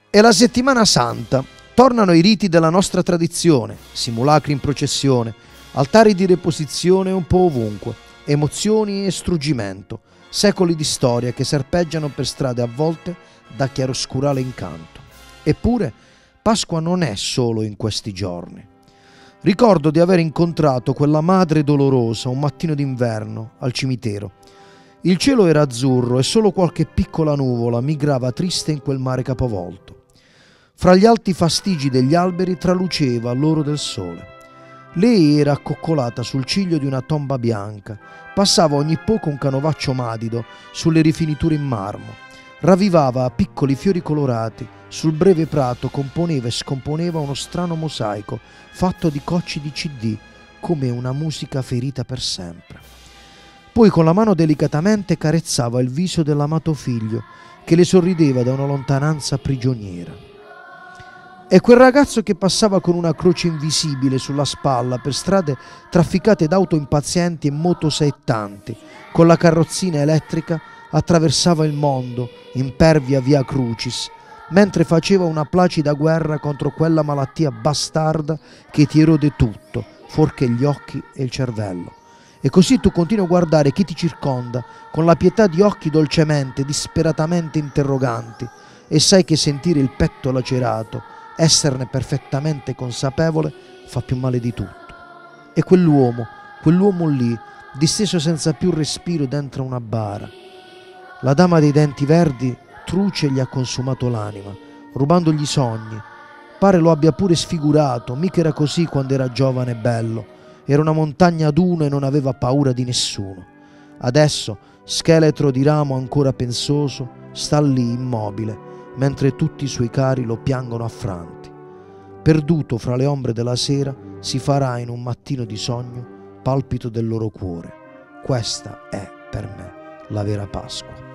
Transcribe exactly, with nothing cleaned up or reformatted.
È la settimana santa, tornano i riti della nostra tradizione, simulacri in processione, altari di reposizione un po' ovunque, emozioni e struggimento, secoli di storia che serpeggiano per strade avvolte da chiaroscurale incanto. Eppure Pasqua non è solo in questi giorni. Ricordo di aver incontrato quella madre dolorosa un mattino d'inverno al cimitero. Il cielo era azzurro e solo qualche piccola nuvola migrava triste in quel mare capovolto. Fra gli alti fastigi degli alberi traluceva l'oro del sole. Lei era accoccolata sul ciglio di una tomba bianca, passava ogni poco un canovaccio madido sulle rifiniture in marmo, ravvivava a piccoli fiori colorati, sul breve prato componeva e scomponeva uno strano mosaico fatto di cocci di C D, come una musica ferita per sempre. Poi con la mano delicatamente carezzava il viso dell'amato figlio, che le sorrideva da una lontananza prigioniera. E quel ragazzo che passava con una croce invisibile sulla spalla per strade trafficate d'auto impazienti e motosaettanti, con la carrozzina elettrica attraversava il mondo, impervia via Crucis, mentre faceva una placida guerra contro quella malattia bastarda che ti erode tutto, fuorché gli occhi e il cervello. E così tu continui a guardare chi ti circonda con la pietà di occhi dolcemente, disperatamente interroganti, e sai che sentire il petto lacerato, esserne perfettamente consapevole, fa più male di tutto. E quell'uomo, quell'uomo lì, disteso senza più respiro dentro una bara. La dama dei denti verdi truce gli ha consumato l'anima, rubandogli i sogni. Pare lo abbia pure sfigurato, mica era così quando era giovane e bello. Era una montagna d'uno e non aveva paura di nessuno. Adesso, scheletro di ramo ancora pensoso, sta lì immobile, mentre tutti i suoi cari lo piangono affranti. Perduto fra le ombre della sera, si farà in un mattino di sogno palpito del loro cuore. Questa è, per me, la vera Pasqua.